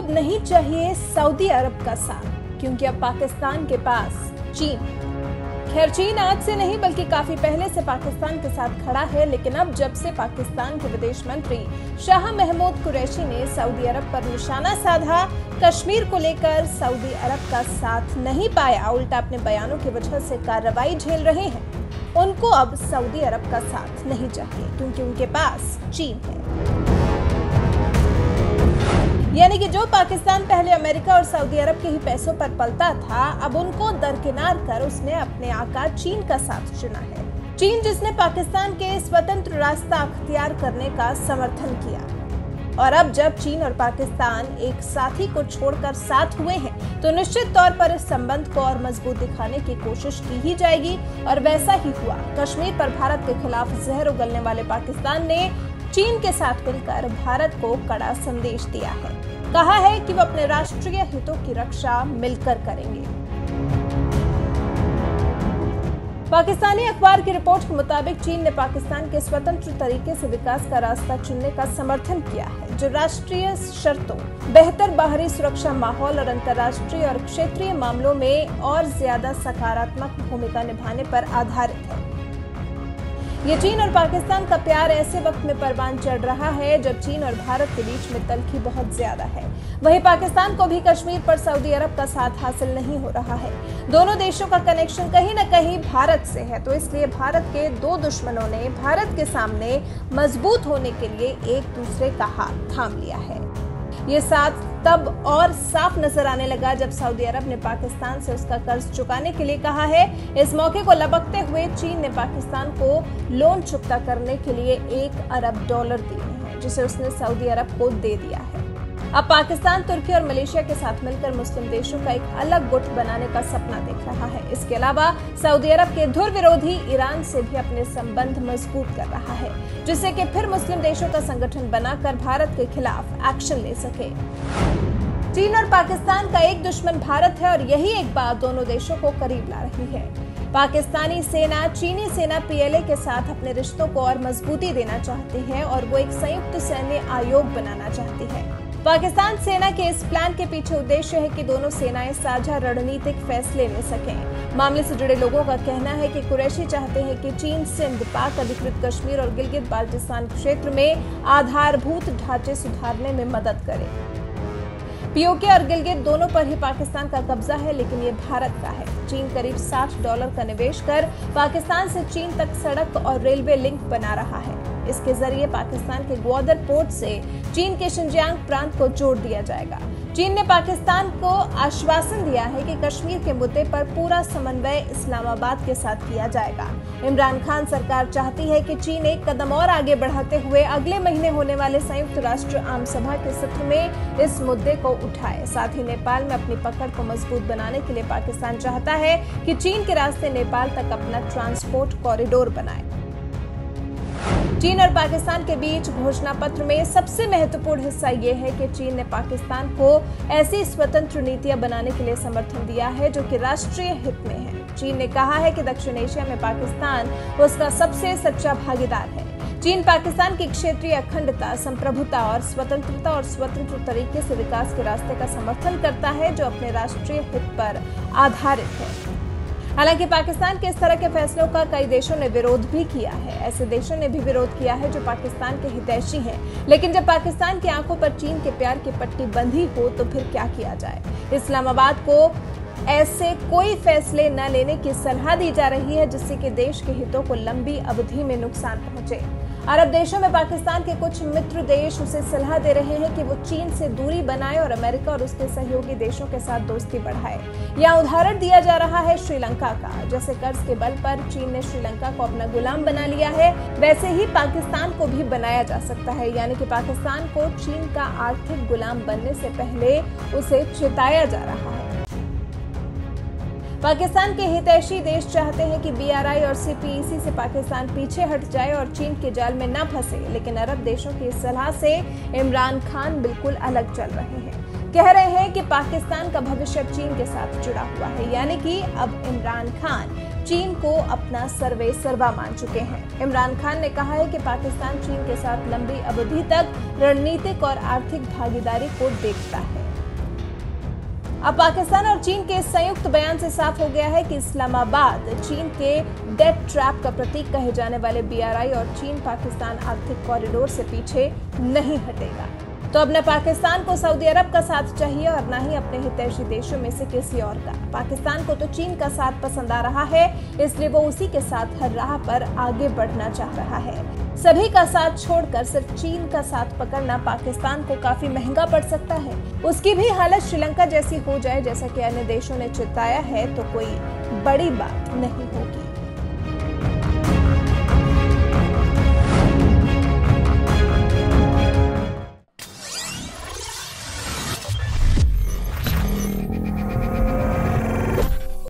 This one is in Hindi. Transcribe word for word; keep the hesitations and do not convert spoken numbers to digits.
अब नहीं चाहिए सऊदी अरब का साथ, क्योंकि अब पाकिस्तान के पास चीन। खैर, चीन आज से नहीं बल्कि काफी पहले से पाकिस्तान के साथ खड़ा है, लेकिन अब जब से पाकिस्तान के विदेश मंत्री शाह महमूद कुरैशी ने सऊदी अरब पर निशाना साधा, कश्मीर को लेकर सऊदी अरब का साथ नहीं पाया, उल्टा अपने बयानों की वजह से कार्रवाई झेल रहे हैं, उनको अब सऊदी अरब का साथ नहीं चाहिए, क्योंकि उनके पास चीन है। यानी कि जो पाकिस्तान पहले अमेरिका और सऊदी अरब के ही पैसों पर पलता था, अब उनको दरकिनार कर उसने अपने आका चीन का साथ चुना है। चीन जिसने पाकिस्तान के स्वतंत्र रास्ता अख्तियार करने का समर्थन किया, और अब जब चीन और पाकिस्तान एक साथी को छोड़कर साथ हुए हैं, तो निश्चित तौर पर इस संबंध को और मजबूत दिखाने की कोशिश की ही जाएगी, और वैसा ही हुआ। कश्मीर पर भारत के खिलाफ जहर उगलने वाले पाकिस्तान ने चीन के साथ मिलकर भारत को कड़ा संदेश दिया है। कहा है कि वो अपने राष्ट्रीय हितों की रक्षा मिलकर करेंगे। पाकिस्तानी अखबार की रिपोर्ट के मुताबिक चीन ने पाकिस्तान के स्वतंत्र तरीके से विकास का रास्ता चुनने का समर्थन किया है, जो राष्ट्रीय शर्तों, बेहतर बाहरी सुरक्षा माहौल और अंतर्राष्ट्रीय और क्षेत्रीय मामलों में और ज्यादा सकारात्मक भूमिका निभाने पर आधारित है। ये चीन और पाकिस्तान का प्यार ऐसे वक्त में परवान चढ़ रहा है जब चीन और भारत के बीच में तलखी बहुत ज्यादा है। वहीं पाकिस्तान को भी कश्मीर पर सऊदी अरब का साथ हासिल नहीं हो रहा है। दोनों देशों का कनेक्शन कहीं न कहीं भारत से है, तो इसलिए भारत के दो दुश्मनों ने भारत के सामने मजबूत होने के लिए एक दूसरे का हाथ थाम लिया है। ये साथ तब और साफ नजर आने लगा जब सऊदी अरब ने पाकिस्तान से उसका कर्ज चुकाने के लिए कहा है। इस मौके को लपकते हुए चीन ने पाकिस्तान को लोन चुकता करने के लिए एक अरब डॉलर दिए हैं, जिसे उसने सऊदी अरब को दे दिया है। अब पाकिस्तान तुर्की और मलेशिया के साथ मिलकर मुस्लिम देशों का एक अलग गुट बनाने का सपना देख रहा है। इसके अलावा सऊदी अरब के धुर विरोधी ईरान से भी अपने संबंध मजबूत कर रहा है, जिससे कि फिर मुस्लिम देशों का संगठन बनाकर भारत के खिलाफ एक्शन ले सके। चीन और पाकिस्तान का एक दुश्मन भारत है, और यही एक बात दोनों देशों को करीब ला रही है। पाकिस्तानी सेना चीनी सेना पीएलए के साथ अपने रिश्तों को और मजबूती देना चाहती है, और वो एक संयुक्त सैन्य आयोग बनाना चाहती है। पाकिस्तान सेना के इस प्लान के पीछे उद्देश्य है कि दोनों सेनाएं साझा रणनीतिक फैसले ले सकें। मामले से जुड़े लोगों का कहना है कि कुरैशी चाहते हैं कि चीन सिंध, पाक अधिकृत कश्मीर और गिलगित बाल्टिस्तान क्षेत्र में आधारभूत ढांचे सुधारने में मदद करे। पीओके और गिलगित दोनों पर ही पाकिस्तान का कब्जा है, लेकिन ये भारत का है। चीन करीब साठ डॉलर का निवेश कर पाकिस्तान से चीन तक सड़क और रेलवे लिंक बना रहा है। इसके जरिए पाकिस्तान के ग्वादर पोर्ट से चीन के शिनजियांग प्रांत को जोड़ दिया जाएगा। चीन ने पाकिस्तान को आश्वासन दिया है कि कश्मीर के मुद्दे पर पूरा समन्वय इस्लामाबाद के साथ किया जाएगा। इमरान खान सरकार चाहती है कि चीन एक कदम और आगे बढ़ाते हुए अगले महीने होने वाले संयुक्त राष्ट्र आम सभा के सत्र में इस मुद्दे को उठाए। साथ ही नेपाल में अपनी पकड़ को मजबूत बनाने के लिए पाकिस्तान चाहता है कि चीन के रास्ते नेपाल तक अपना ट्रांसपोर्ट कॉरिडोर बनाए। चीन और पाकिस्तान के बीच घोषणा पत्र में सबसे महत्वपूर्ण हिस्सा ये है कि चीन ने पाकिस्तान को ऐसी स्वतंत्र नीतियां बनाने के लिए समर्थन दिया है जो कि राष्ट्रीय हित में है। चीन ने कहा है कि दक्षिण एशिया में पाकिस्तान उसका सबसे सच्चा भागीदार है। चीन पाकिस्तान की क्षेत्रीय अखंडता, संप्रभुता और स्वतंत्रता और स्वतंत्र तरीके से विकास के रास्ते का समर्थन करता है, जो अपने राष्ट्रीय हित पर आधारित है। हालांकि पाकिस्तान के इस तरह के फैसलों का कई देशों ने विरोध भी किया है। ऐसे देशों ने भी विरोध किया है जो पाकिस्तान के हितैषी हैं। लेकिन जब पाकिस्तान की आंखों पर चीन के प्यार की पट्टी बंधी हो तो फिर क्या किया जाए। इस्लामाबाद को ऐसे कोई फैसले न लेने की सलाह दी जा रही है जिससे कि देश के हितों को लंबी अवधि में नुकसान पहुंचे। अरब देशों में पाकिस्तान के कुछ मित्र देश उसे सलाह दे रहे हैं कि वो चीन से दूरी बनाए और अमेरिका और उसके सहयोगी देशों के साथ दोस्ती बढ़ाए। यहाँ उदाहरण दिया जा रहा है श्रीलंका का। जैसे कर्ज के बल पर चीन ने श्रीलंका को अपना गुलाम बना लिया है, वैसे ही पाकिस्तान को भी बनाया जा सकता है। यानी कि पाकिस्तान को चीन का आर्थिक गुलाम बनने से पहले उसे चेताया जा रहा है। पाकिस्तान के हितैषी देश चाहते हैं कि बीआरआई और सीपीईसी से पाकिस्तान पीछे हट जाए और चीन के जाल में न फंसे, लेकिन अरब देशों की इस सलाह से इमरान खान बिल्कुल अलग चल रहे हैं। कह रहे हैं कि पाकिस्तान का भविष्य चीन के साथ जुड़ा हुआ है, यानी कि अब इमरान खान चीन को अपना सर्वे सर्वा मान चुके हैं। इमरान खान ने कहा है कि पाकिस्तान चीन के साथ लंबी अवधि तक रणनीतिक और आर्थिक भागीदारी को देखता है। अब पाकिस्तान और चीन के संयुक्त बयान से साफ हो गया है कि इस्लामाबाद चीन के डेथ ट्रैप का प्रतीक कहे जाने वाले बी आर आई और चीन पाकिस्तान आर्थिक कॉरिडोर से पीछे नहीं हटेगा। तो अब न पाकिस्तान को सऊदी अरब का साथ चाहिए और न ही अपने हितैषी देशों में से किसी और का। पाकिस्तान को तो चीन का साथ पसंद आ रहा है, इसलिए वो उसी के साथ हर राह पर आगे बढ़ना चाह रहा है। सभी का साथ छोड़कर सिर्फ चीन का साथ पकड़ना पाकिस्तान को काफी महंगा पड़ सकता है। उसकी भी हालत श्रीलंका जैसी हो जाए, जैसा कि अन्य देशों ने चिताया है, तो कोई बड़ी बात नहीं हो